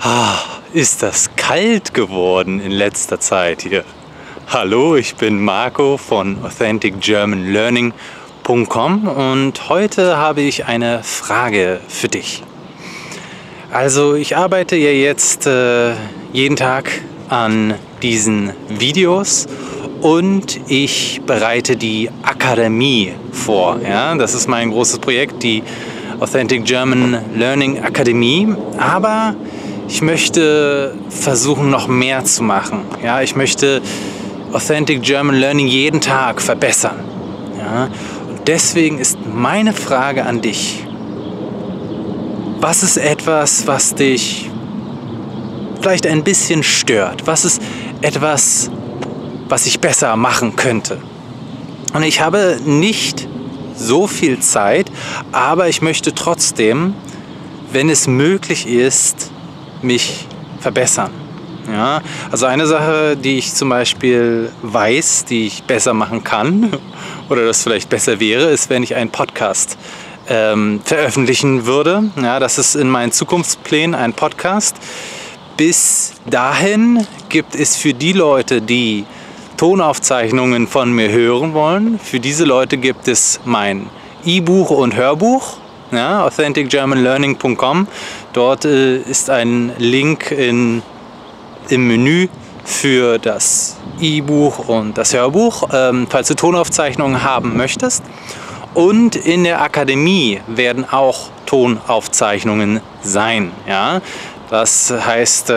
Ist das kalt geworden in letzter Zeit hier. Hallo, ich bin Marco von AuthenticGermanLearning.com und heute habe ich eine Frage für dich. Also ich arbeite ja jetzt jeden Tag an diesen Videos und ich bereite die Akademie vor. Ja? Das ist mein großes Projekt, die Authentic German Learning Akademie. Aber ich möchte versuchen, noch mehr zu machen. Ja? Ich möchte Authentic German Learning jeden Tag verbessern. Ja? Und deswegen ist meine Frage an dich: Was ist etwas, was dich vielleicht ein bisschen stört? Was ist etwas, was ich besser machen könnte? Und ich habe nicht so viel Zeit, aber ich möchte trotzdem, wenn es möglich ist, mich verbessern. Ja? Also eine Sache, die ich zum Beispiel weiß, die ich besser machen kann oder das vielleicht besser wäre, ist, wenn ich einen Podcast veröffentlichen würde. Ja, das ist in meinen Zukunftsplänen ein Podcast. Bis dahin gibt es für die Leute, die Tonaufzeichnungen von mir hören wollen, für diese Leute gibt es mein E-Buch und Hörbuch, ja, AuthenticGermanLearning.com. Dort ist ein Link im Menü für das E-Buch und das Hörbuch, falls du Tonaufzeichnungen haben möchtest. Und in der Akademie werden auch Tonaufzeichnungen sein. Ja? Das heißt,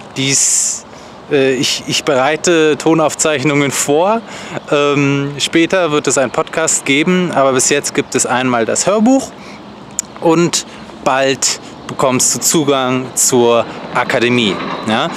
ich bereite Tonaufzeichnungen vor. Später wird es einen Podcast geben, aber bis jetzt gibt es einmal das Hörbuch und bald bekommst du Zugang zur Akademie. Ja?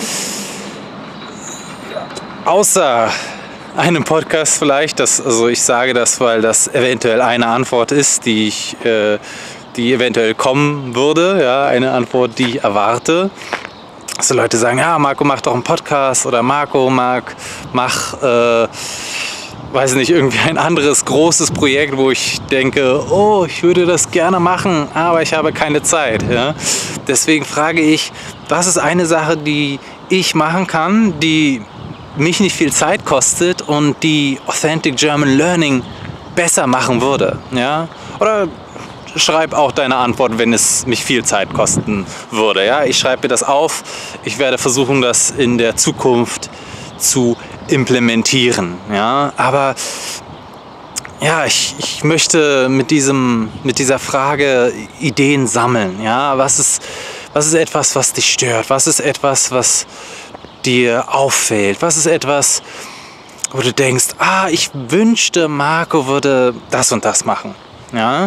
Außer einem Podcast vielleicht, also ich sage das, weil das eventuell eine Antwort ist, die eventuell kommen würde, ja, eine Antwort, die ich erwarte. Also Leute sagen, ja, Marco, mach doch einen Podcast, oder Marco, mach, weiß nicht, irgendwie ein anderes großes Projekt, wo ich denke, oh, ich würde das gerne machen, aber ich habe keine Zeit. Ja? Deswegen frage ich, was ist eine Sache, die ich machen kann, die mich nicht viel Zeit kostet und die Authentic German Learning besser machen würde. Ja? Oder schreib auch deine Antwort, wenn es mich viel Zeit kosten würde. Ja? Ich schreibe mir das auf. Ich werde versuchen, das in der Zukunft zu implementieren. Ja? Aber ja, ich möchte mit dieser Frage Ideen sammeln. Ja? Was ist etwas, was dich stört? Was ist etwas, was dir auffällt? Was ist etwas, wo du denkst, ich wünschte, Marco würde das und das machen. Ja?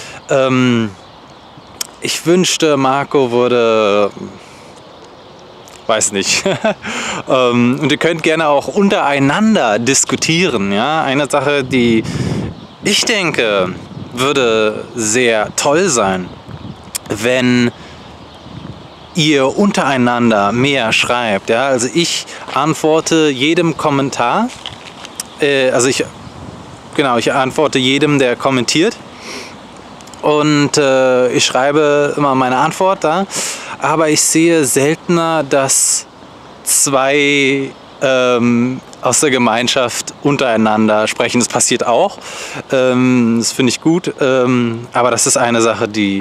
Ich wünschte, Marco würde, weiß nicht. Und ihr könnt gerne auch untereinander diskutieren. Ja? Eine Sache, die ich denke, würde sehr toll sein, wenn ihr untereinander mehr schreibt. Ja? Also ich antworte jedem Kommentar. Ich antworte jedem, der kommentiert. Und ich schreibe immer meine Antwort da. Aber ich sehe seltener, dass zwei aus der Gemeinschaft untereinander sprechen. Das passiert auch. Das finde ich gut. Aber das ist eine Sache, die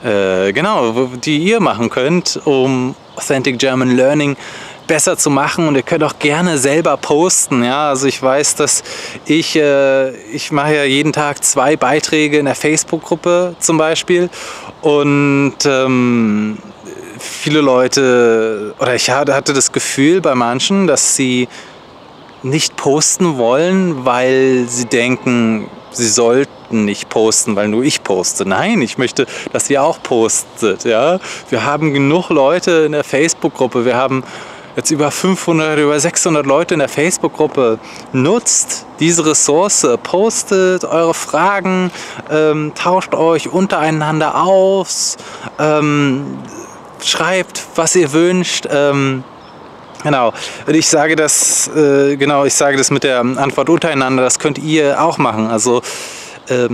ihr machen könnt, um Authentic German Learning besser zu machen. Und ihr könnt auch gerne selber posten. Ja? Also ich weiß, dass ich mache ja jeden Tag 2 Beiträge in der Facebook-Gruppe zum Beispiel. Und viele Leute, oder ich hatte das Gefühl bei manchen, dass sie nicht posten wollen, weil sie denken, sie sollten nicht posten, weil nur ich poste. Nein, ich möchte, dass ihr auch postet. Ja? Wir haben genug Leute in der Facebook-Gruppe. Wir haben jetzt über 500, über 600 Leute in der Facebook-Gruppe. Nutzt diese Ressource, postet eure Fragen, tauscht euch untereinander aus, schreibt, was ihr wünscht. Genau, und ich sage das mit der Antwort untereinander, das könnt ihr auch machen. Also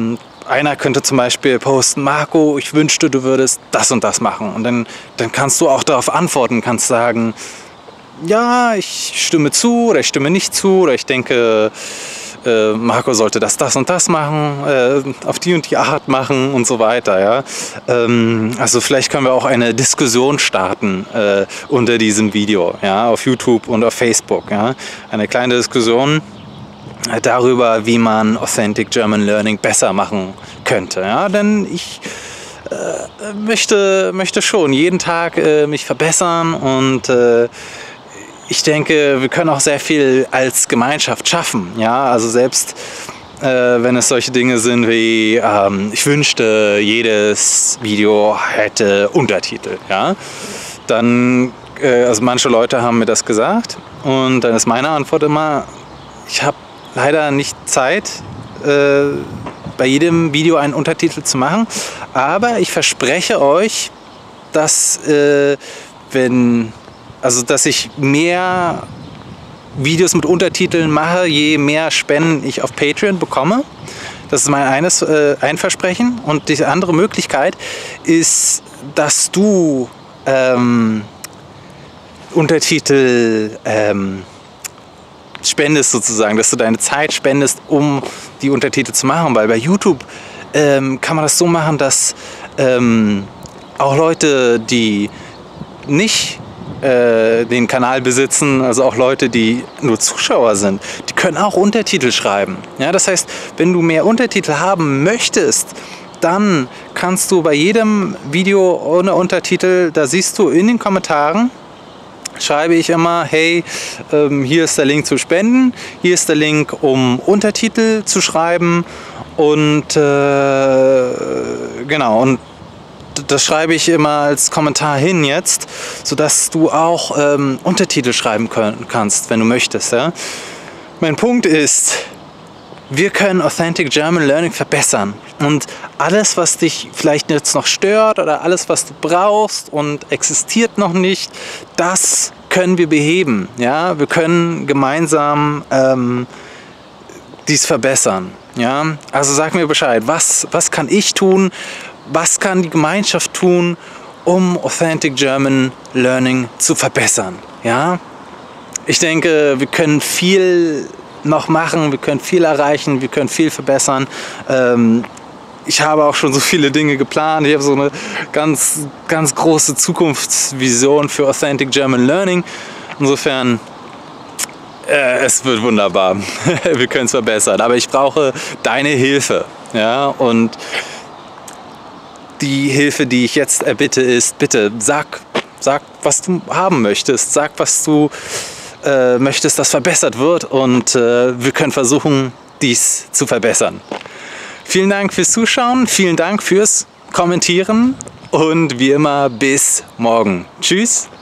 einer könnte zum Beispiel posten, Marco, ich wünschte, du würdest das und das machen. Und dann kannst du auch darauf antworten, kannst sagen, ja, ich stimme zu oder ich stimme nicht zu oder ich denke, Marco sollte das und das machen, auf die und die Art machen und so weiter. Ja? Also vielleicht können wir auch eine Diskussion starten unter diesem Video, ja? Auf YouTube und auf Facebook. Ja? Eine kleine Diskussion darüber, wie man Authentic German Learning besser machen könnte. Ja? Denn ich möchte schon jeden Tag mich verbessern und ich denke, wir können auch sehr viel als Gemeinschaft schaffen. Ja? Also selbst wenn es solche Dinge sind wie, ich wünschte, jedes Video hätte Untertitel. Ja? Dann, also manche Leute haben mir das gesagt und dann ist meine Antwort immer, ich habe leider nicht Zeit, bei jedem Video einen Untertitel zu machen, aber ich verspreche euch, dass dass ich mehr Videos mit Untertiteln mache, je mehr Spenden ich auf Patreon bekomme. Das ist mein ein Versprechen. Und die andere Möglichkeit ist, dass du Untertitel spendest sozusagen, dass du deine Zeit spendest, um die Untertitel zu machen. Weil bei YouTube kann man das so machen, dass auch Leute, die nicht den Kanal besitzen, also auch Leute, die nur Zuschauer sind, die können auch Untertitel schreiben. Ja, das heißt, wenn du mehr Untertitel haben möchtest, dann kannst du bei jedem Video ohne Untertitel, da siehst du in den Kommentaren, schreibe ich immer, hey, hier ist der Link zu spenden, hier ist der Link, um Untertitel zu schreiben und genau, und das schreibe ich immer als Kommentar hin jetzt, sodass du auch Untertitel schreiben kannst, wenn du möchtest. Ja? Mein Punkt ist, wir können Authentic German Learning verbessern. Und alles, was dich vielleicht jetzt noch stört oder alles, was du brauchst und existiert noch nicht, das können wir beheben. Ja? Wir können gemeinsam dies verbessern. Ja? Also sag mir Bescheid, was kann ich tun? Was kann die Gemeinschaft tun, um Authentic German Learning zu verbessern? Ja? Ich denke, wir können viel noch machen, wir können viel erreichen, wir können viel verbessern. Ich habe auch schon so viele Dinge geplant. Ich habe so eine ganz große Zukunftsvision für Authentic German Learning. Insofern, es wird wunderbar. Wir können es verbessern. Aber ich brauche deine Hilfe. Ja? Und die Hilfe, die ich jetzt erbitte, ist, bitte sag, was du haben möchtest. Sag, was du möchtest, dass verbessert wird. Und wir können versuchen, dies zu verbessern. Vielen Dank fürs Zuschauen. Vielen Dank fürs Kommentieren. Und wie immer, bis morgen. Tschüss.